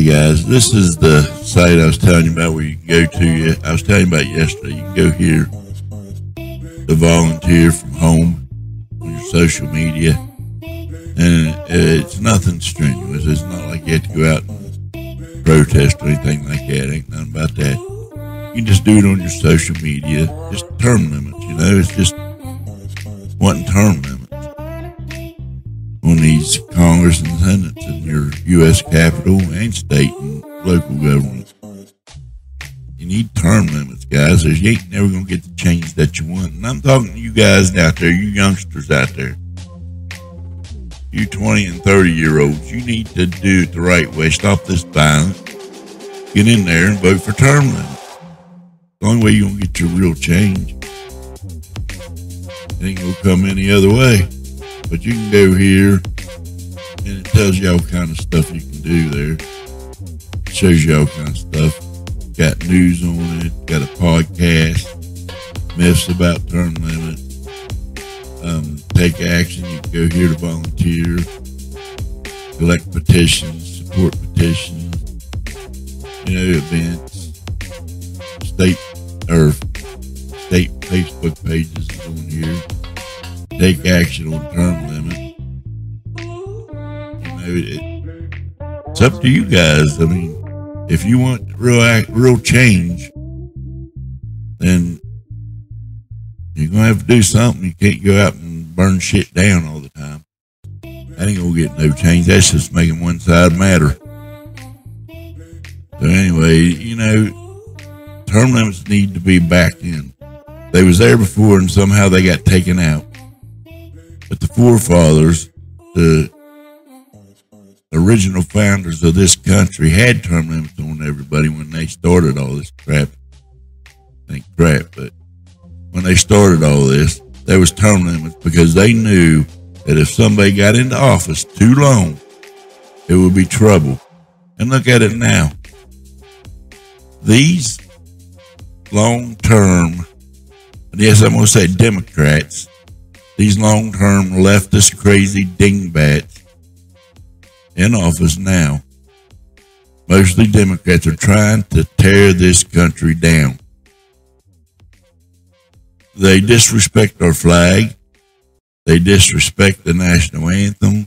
Hey guys, this is the site I was telling you about where you can go to. I was telling you about yesterday. You can go here to volunteer from home on your social media, and it's nothing strenuous. It's not like you have to go out and protest or anything like that. Ain't nothing about that. You can just do it on your social media. Just term limits, It's just wanting term limits on these Congress and Senates in your U.S. Capitol and state and local government. You need term limits, guys, or you ain't never going to get the change that you want. And I'm talking to you guys out there, you youngsters out there, you 20 and 30-year-olds. You need to do it the right way. Stop this violence. Get in there and vote for term limits. The only way you're going to get your real change. It ain't going to come any other way. But you can go here, and it tells you all kind of stuff you can do there. It shows you all kind of stuff. Got news on it. Got a podcast. Myths about term limits. Take action. You can go here to volunteer. Collect petitions. Support petitions. Events. State Facebook pages is on here. Take action on term limit. It's up to you guys. I mean, if you want real change, then you're gonna have to do something. You can't go out and burn shit down all the time. That ain't gonna get no change. That's just making one side matter. So anyway, term limits need to be back in. They was there before, and somehow they got taken out. But the forefathers, the original founders of this country, had term limits on everybody when they started all this crap. But when they started all this, there was term limits because they knew that if somebody got into office too long, it would be trouble. And look at it now. These long-term, yes, I'm going to say Democrats, these long-term leftist crazy dingbats in office now, mostly Democrats, are trying to tear this country down. They disrespect our flag. They disrespect the national anthem.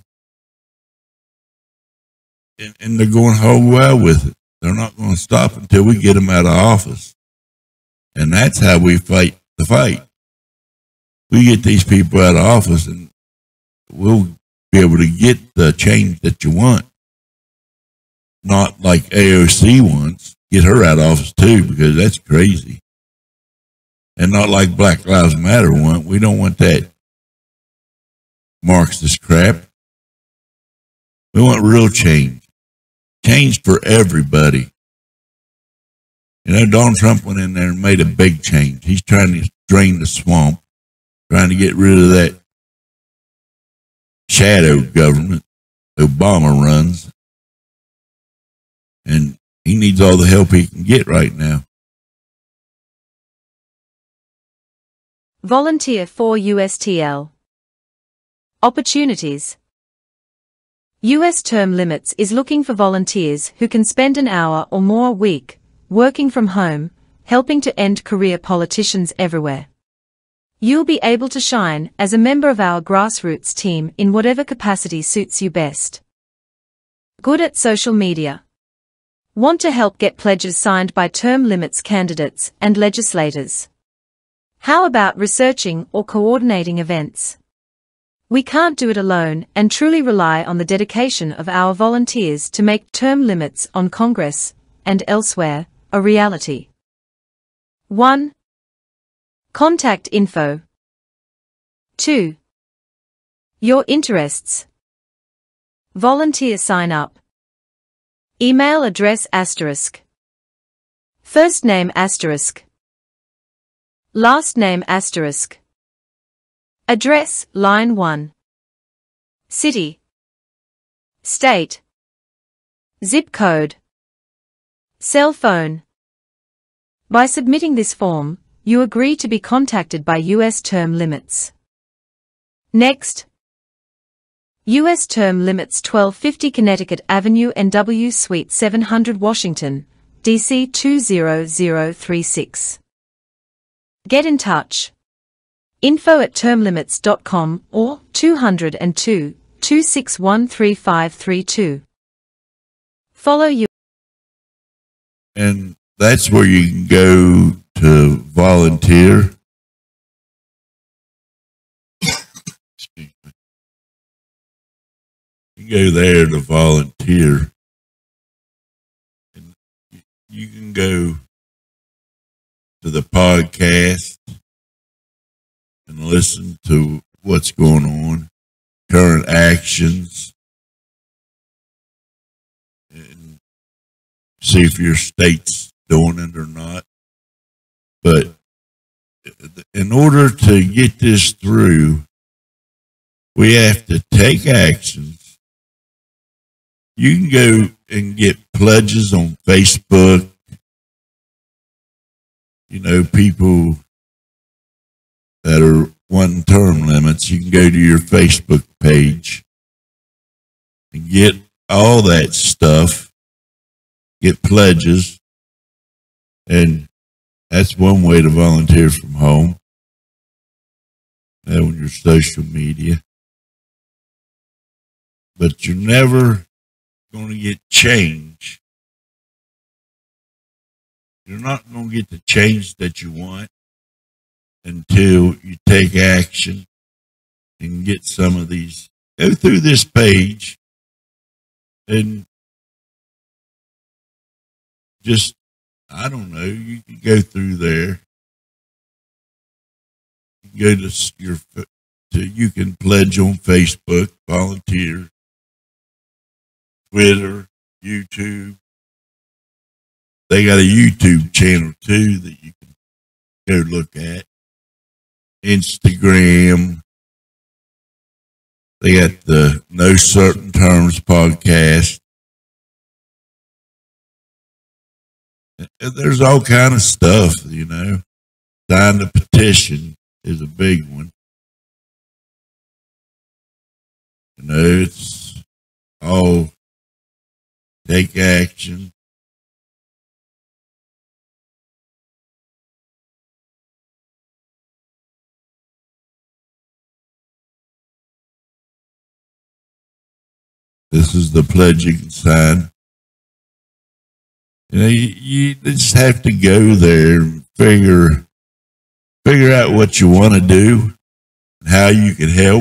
And they're going whole wild with it. They're not going to stop until we get them out of office. And that's how we fight the fight. We get these people out of office and we'll be able to get the change that you want. Not like AOC wants. Get her out of office too, because that's crazy. And not like Black Lives Matter want. We don't want that Marxist crap. We want real change. Change for everybody. Donald Trump went in there and made a big change. He's trying to drain the swamp. Trying to get rid of that shadow government Obama runs. And he needs all the help he can get right now. Volunteer for USTL. Opportunities. US Term Limits is looking for volunteers who can spend an hour or more a week working from home, helping to end career politicians everywhere. You'll be able to shine as a member of our grassroots team in whatever capacity suits you best. Good at social media. Want to help get pledges signed by term limits candidates and legislators? How about researching or coordinating events? We can't do it alone and truly rely on the dedication of our volunteers to make term limits on Congress and elsewhere a reality. 1. Contact info. 2. Your interests. Volunteer sign up. Email address *. First name *. Last name *. Address, line 1. City. State. Zip code. Cell phone. By submitting this form, you agree to be contacted by US Term Limits. Next. U.S. term limits 1250 Connecticut Avenue NW Suite 700 Washington, D.C. 20036. Get in touch. info@termlimits.com or 202-261-3532. Follow you. And that's where you can go to volunteer. Excuse me. You go there to volunteer. And you can go to the podcast and listen to what's going on, current actions, and see if your state's doing it or not. But in order to get this through, we have to take actions. You can go and get pledges on Facebook. You know, people that are wanting term limits, you can go to your Facebook page and get all that stuff, get pledges, and that's one way to volunteer from home on your social media. But you're never going to get change. You're not going to get the change that you want until you take action and get some of these. Go through this page and just, I don't know, you can go through there. You can go you can pledge on Facebook, volunteer, Twitter, YouTube. They got a YouTube channel too that you can go look at. Instagram. They got the No Certain Terms podcast. There's all kind of stuff, you know. Sign the petition is a big one. You know, it's all take action. This is the pledge you can sign. You know, you just have to go there and figure out what you want to do and how you can help.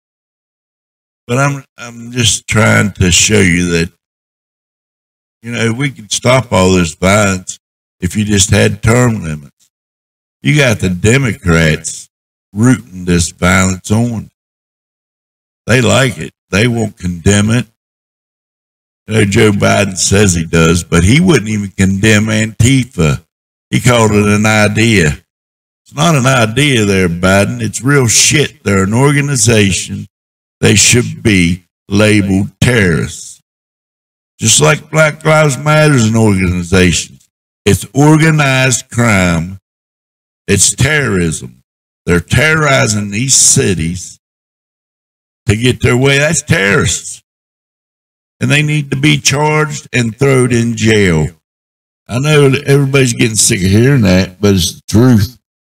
But I'm just trying to show you that, you know, we could stop all this violence if you just had term limits. You got the Democrats rooting this violence on. They like it. They won't condemn it. You know, Joe Biden says he does, but he wouldn't even condemn Antifa. He called it an idea. It's not an idea there, Biden. It's real shit. They're an organization. They should be labeled terrorists. Just like Black Lives Matter is an organization. It's organized crime. It's terrorism. They're terrorizing these cities to get their way. That's terrorists. And they need to be charged and thrown in jail. I know that everybody's getting sick of hearing that, but it's the truth.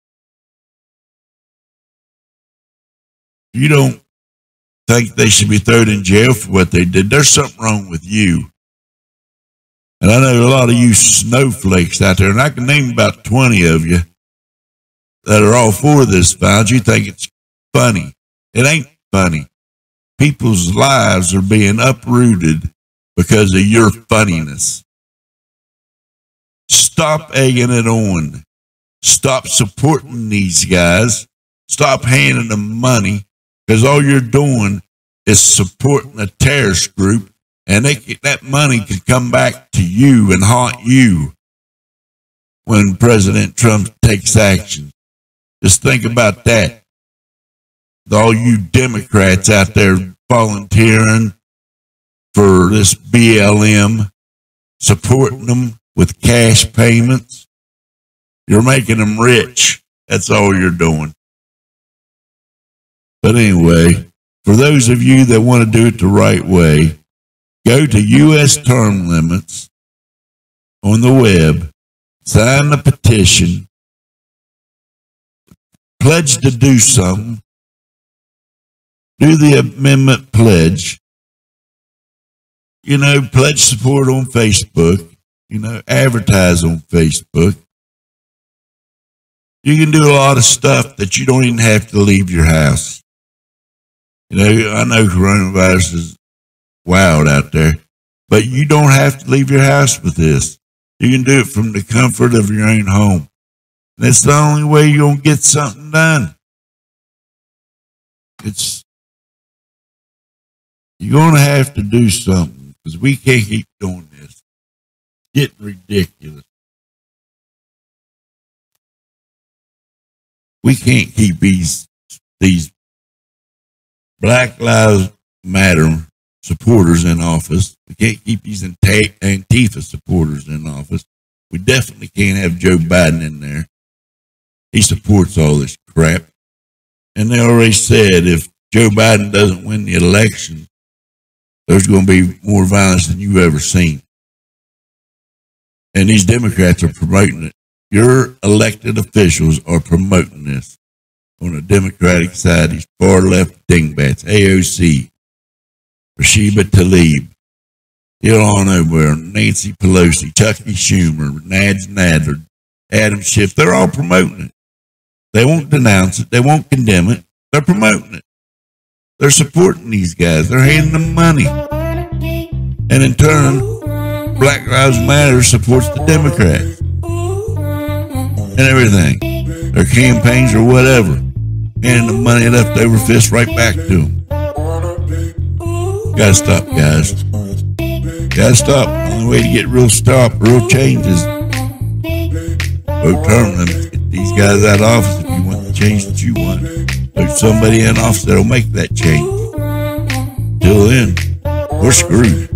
You don't think they should be thrown in jail for what they did. There's something wrong with you. And I know a lot of you snowflakes out there, and I can name about 20 of you that are all for this violence. You think it's funny. It ain't funny. People's lives are being uprooted because of your funniness. Stop egging it on. Stop supporting these guys. Stop handing them money, because all you're doing is supporting a terrorist group, and that money could come back to you and haunt you when President Trump takes action. Just think about that. All you Democrats out there volunteering for this BLM, supporting them with cash payments, you're making them rich. That's all you're doing. But anyway, for those of you that want to do it the right way, go to U.S. Term Limits on the web, sign the petition, pledge to do something, do the amendment pledge, pledge support on Facebook, advertise on Facebook. You can do a lot of stuff that you don't even have to leave your house. I know coronavirus is wild out there, but you don't have to leave your house with this. You can do it from the comfort of your own home. That's the only way you're going to get something done. You're going to have to do something because we can't keep doing this. It's getting ridiculous. We can't keep these Black Lives Matter supporters in office. We can't keep these Antifa supporters in office. We definitely can't have Joe Biden in there. He supports all this crap. And they already said if Joe Biden doesn't win the election, there's going to be more violence than you've ever seen. And these Democrats are promoting it. Your elected officials are promoting this on the Democratic side. These far left dingbats, AOC, Rashida Tlaib, Ilhan Omar, Nancy Pelosi, Chucky Schumer, Nadj Nadler, Adam Schiff. They're all promoting it. They won't denounce it. They won't condemn it. They're promoting it. They're supporting these guys. They're handing them money. And in turn, Black Lives Matter supports the Democrats. And everything. Their campaigns or whatever. Handing the money left over fist right back to them. Gotta stop, guys. Gotta stop. The only way to get real change is vote term limits. Get these guys out of office if you want the change that you want. There's somebody in office that'll make that change. Till then, we're screwed.